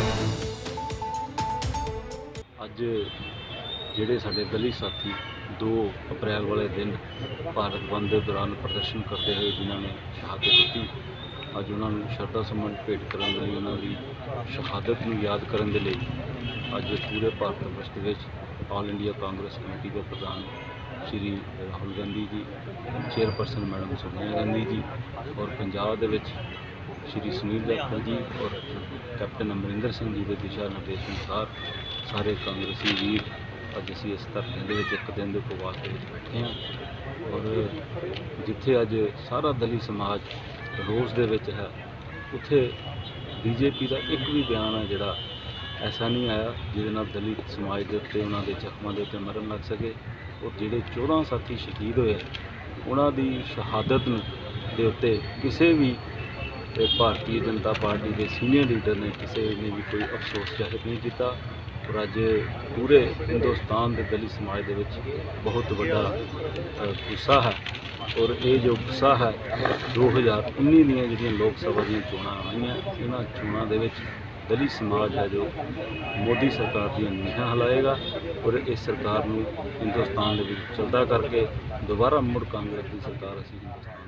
ਅੱਜ ਜਿਹੜੇ ਸਾਡੇ ਦਲਿਤ ਸਾਥੀ 2 ਅਪ੍ਰੈਲ ਵਾਲੇ ਦਿਨ ਭਾਰਤ ਬੰਦ ਦੇ ਦੌਰਾਨ ਪ੍ਰਦਰਸ਼ਨ ਕਰਦੇ ਹੋਏ ਜਿਨ੍ਹਾਂ ਨੇ ਸ਼ਹਾਦਤ ਦਿੱਤੀ, ਅੱਜ ਉਹਨਾਂ ਨੂੰ ਸ਼ਰਧਾ ਸੁਮਨ ਭੇਟ ਕਰਨ ਦੇ ਲਈ, ਉਹਨਾਂ ਦੀ ਸ਼ਹਾਦਤ ਨੂੰ ਯਾਦ ਕਰਨ ਦੇ ਲਈ ਅੱਜ ਪੂਰੇ ਭਾਰਤ ਵਰਸ਼ ਦੇ ਵਿੱਚ ਆਲ ਇੰਡੀਆ ਕਾਂਗਰਸ ਕਮੇਟੀ ਦੇ ਪ੍ਰਧਾਨ ਸ਼੍ਰੀ ਰਾਹੁਲ ਗਾਂਧੀ ਜੀ, ਚੇਅਰਪਰਸਨ ਮੈਡਮ ਸੋਨੀਆ ਗਾਂਧੀ ਜੀ ਔਰ ਪੰਜਾਬ ਦੇ ਵਿੱਚ श्री सुनील जाखड़ जी और कैप्टन अमरिंदर सिंह जी के दिशा निर्देश अनुसार सारे कांग्रेसी वीर अज असी इस धरती के एक दिन के उपवास के बैठे हैं और जिथे अज सारा दलित समाज रोस दे विच है, उत्थे बीजेपी का एक भी बयान है जोड़ा ऐसा नहीं आया जिहदे नाल दलित समाज के उत्ते उन्हां दे जख्मां दे उत्ते मरन लग सके। और जिहड़े 14 साथी शहीद होए उन्हां दी शहादत दे उत्ते किसी भी भारतीय जनता पार्टी के सीनियर लीडर ने किसी ने भी कोई अफसोस जाहिर नहीं किया। और अज पूरे हिंदुस्तान के दलित समाज के बहुत बड़ा गुस्सा है और ये जो गुस्सा है 2019 दियां जिहड़ियां लोक सभा दी चोणां आईयां, इन्हां चोणां दे विच दलित समाज है जो मोदी सरकार दी नीहां हिलाएगा और इस सरकार नूं हिंदुस्तान दे विच चलदा करके दोबारा मुड़ कांग्रेस की सरकार असीं हिंदुस्तान